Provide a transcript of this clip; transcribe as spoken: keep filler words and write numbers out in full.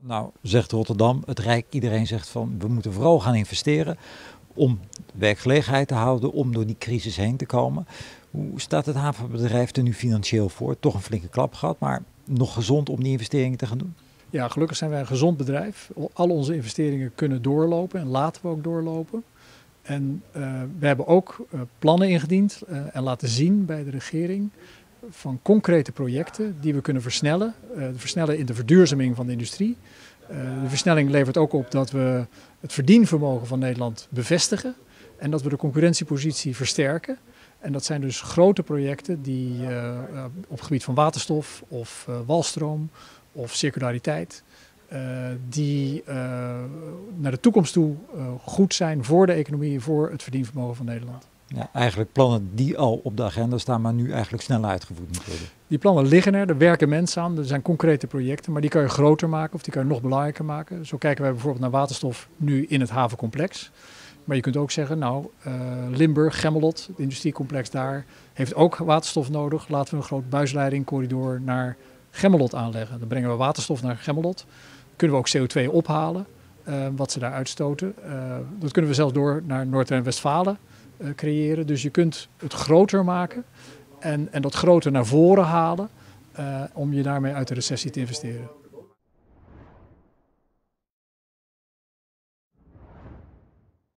Nou, zegt Rotterdam, het Rijk, iedereen zegt van we moeten vooral gaan investeren om werkgelegenheid te houden, om door die crisis heen te komen. Hoe staat het havenbedrijf er nu financieel voor? Toch een flinke klap gehad, maar nog gezond om die investeringen te gaan doen? Ja, gelukkig zijn wij een gezond bedrijf. Al onze investeringen kunnen doorlopen en laten we ook doorlopen. En uh, we hebben ook uh, plannen ingediend uh, en laten zien bij de regering van concrete projecten die we kunnen versnellen. Uh, versnellen in de verduurzaming van de industrie. Uh, de versnelling levert ook op dat we het verdienvermogen van Nederland bevestigen en dat we de concurrentiepositie versterken. En dat zijn dus grote projecten die uh, uh, op het gebied van waterstof of uh, walstroom of circulariteit, uh, die uh, naar de toekomst toe uh, goed zijn voor de economie, voor het verdienvermogen van Nederland. Ja, eigenlijk plannen die al op de agenda staan, maar nu eigenlijk sneller uitgevoerd moeten worden. Die plannen liggen er, er werken mensen aan, er zijn concrete projecten, maar die kan je groter maken of die kan je nog belangrijker maken. Zo kijken wij bijvoorbeeld naar waterstof nu in het havencomplex. Maar je kunt ook zeggen, nou, uh, Limburg, Gemmelot, het industriecomplex daar, heeft ook waterstof nodig. Laten we een groot buisleidingcorridor naar Gemmelot aanleggen. Dan brengen we waterstof naar Gemmelot. Kunnen we ook C O twee ophalen, uh, wat ze daar uitstoten. Uh, dat kunnen we zelfs door naar Noord-Rijn-Westfalen uh, creëren. Dus je kunt het groter maken en, en dat groter naar voren halen uh, om je daarmee uit de recessie te investeren.